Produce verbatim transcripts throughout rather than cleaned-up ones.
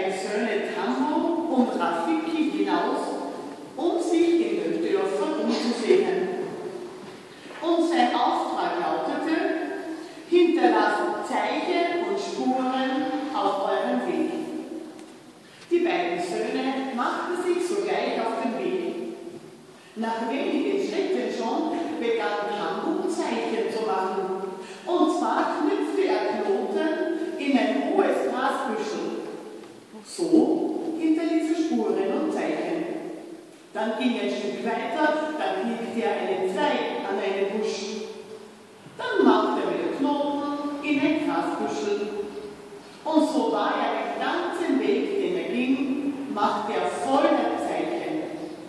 beiden Söhne Tammo und Rafiki hinaus, um sich in den Dörfern umzusehen. Und sein Auftrag lautete: Hinterlasst Zeichen und Spuren auf eurem Weg. Die beiden Söhne machten sich sogleich auf den Weg. Nach wenigen Schritten schon begann Tammo Zeichen zu machen. Und zwar knüpfte er Knoten in ein hohes Grasbüschel. So hinterließ er Spuren und Zeichen. Dann ging er ein Stück weiter, dann hielt er einen Zweig an einen Busch. Dann machte er wieder Knoten in ein Grasbüschel. Und so war er den ganzen Weg, den er ging, machte er voller Zeichen.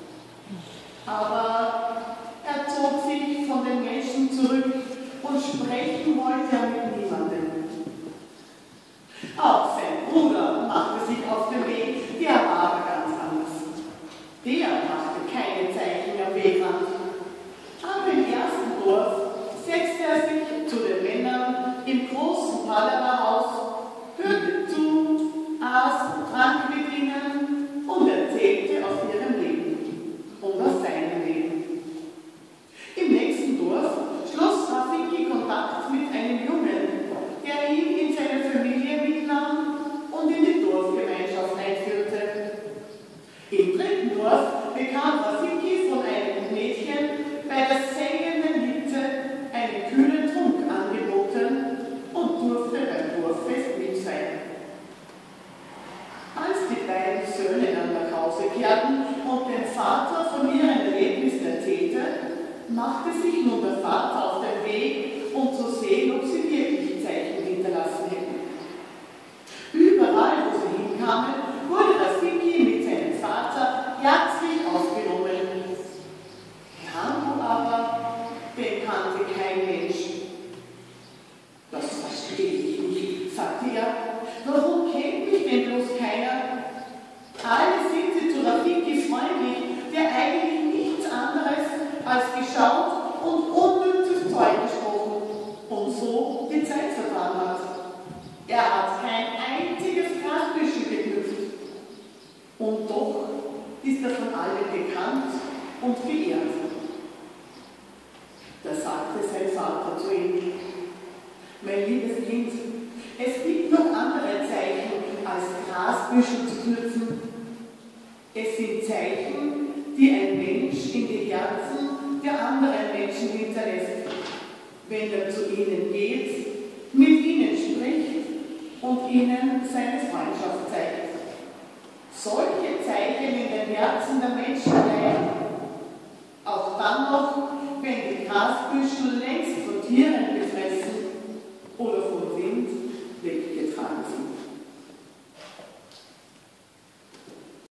Aber er zog sich von den Menschen zurück und sprechen wollte er mit niemandem. Auch sein Bruder machte sich auf den Weg, der war aber ganz anders. Der machte keine Zeichen am Wegrand. Aber im ersten Dorf setzte er sich zu den Männern im großen Pallava-Haus, hörte zu, aß und trank mit ihnen und erzählte aus ihrem Leben und aus seinem Leben. Im nächsten Dorf schloss Rafiki Kontakt mit einem Jungen, der ihn in seine Familie mitnahm und in die Dorfgemeinschaft einführte. Im dritten Dorf bekam Rafiki von einem Mädchen bei der sengenden Hitze einen kühlen Trunk angeboten und durfte beim Dorffest mit sein. Als die beiden Söhne dann nach Hause kehrten und dem Vater von ihren Erlebnissen erzählte, machte sich nun der Vater auf den Weg, um zu sehen, ob sie wirklich Zeichen hinterlassen hätten. Überall, wo sie hinkamen, wurde Rafiki mit seinem Vater herzlich aufgenommen. Tammo aber, den kannte kein Mensch. Das verstehe ich nicht, sagte er. Warum kennt mich denn bloß keiner? Alle sind sie zu Rafiki freundlich, der eigentlich nichts anderes als geschaut und unnützes Zeug gesprochen und so die Zeit vertan hat. Er hat kein einziges Grasbüschel geknüpft. Und doch ist er von allen bekannt und geehrt. Da sagte sein Vater zu ihm: Mein liebes Kind, es gibt noch andere Zeichen als Grasbüschel zu knüpfen. Es sind Zeichen, die ein Mensch in die Herzen der anderen Menschen hinterlässt, wenn er zu ihnen geht, mit ihnen spricht und ihnen seine Freundschaft zeigt. Solche Zeichen in den Herzen der Menschen bleiben, auch dann noch, wenn die Grasbüschel längst von Tieren